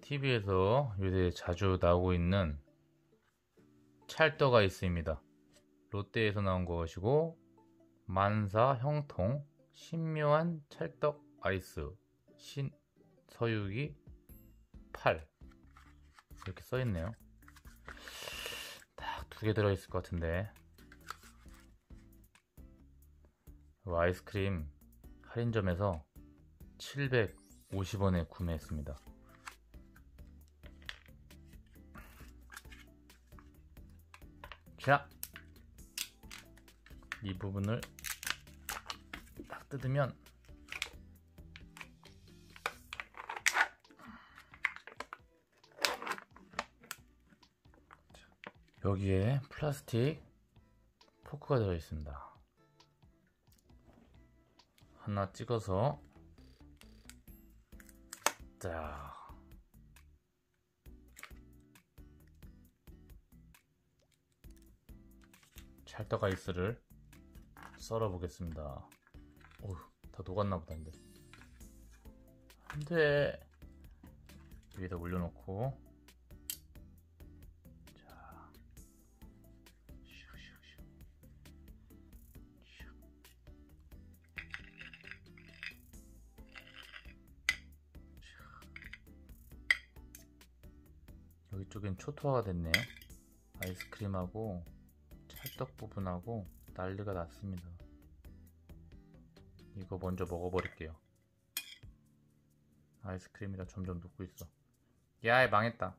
TV에서 요새 자주 나오고 있는 찰떡 아이스입니다. 롯데에서 나온 것이고, 만사 형통 신묘한 찰떡 아이스 서유기 8 이렇게 써있네요. 딱 2개 들어있을 것 같은데, 아이스크림 할인점에서 750원에 구매했습니다. 자, 이 부분을 딱 뜯으면 여기에 플라스틱 포크가 들어있습니다. 하나 찍어서, 자, 찰떡 아이스를 썰어 보겠습니다. 어휴, 다 녹았나 보다. 근데 안돼. 위에다 올려놓고, 자, 슉슉슉. 여기 쪽엔 초토화가 됐네요. 아이스크림하고 찰떡 부분하고 난리가 났습니다. 이거 먼저 먹어버릴게요. 아이스크림이라 점점 녹고 있어. 야, 망했다.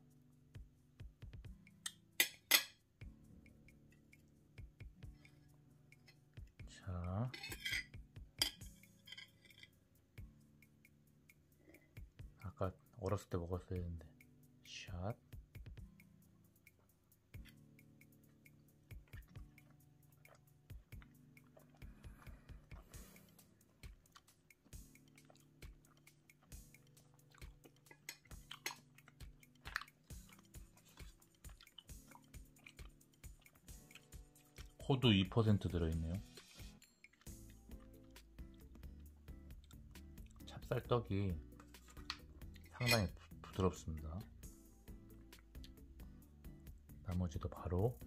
자, 아까 어렸을 때 먹었어야 했는데. 샷. 호두 2% 들어있네요. 찹쌀떡이 상당히 부드럽습니다. 나머지도 바로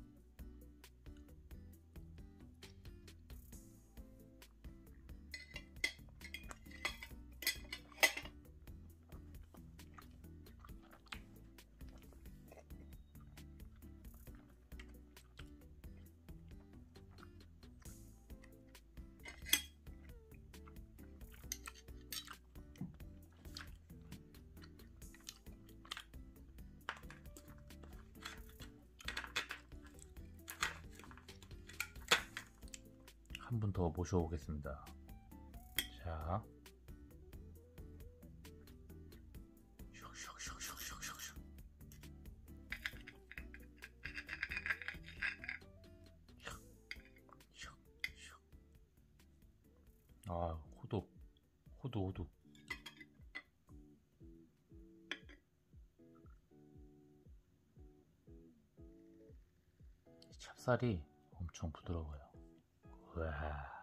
한 분 더 모셔오겠습니다. 자, 슉슉슉슉슉슉. 아, 호두. 찹쌀이 엄청 부드러워요. 와.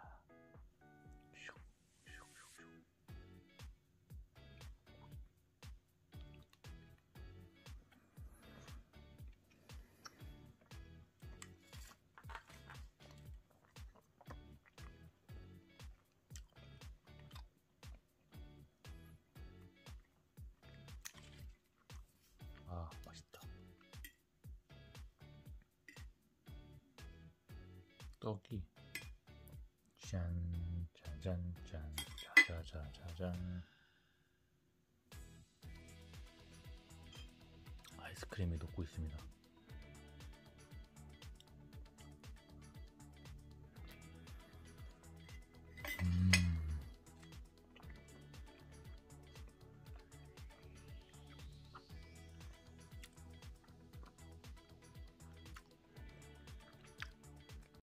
아, 맛있다. 떡이 짠, 짜잔짠, 짜자자자잔. 아이스크림이 녹고 있습니다.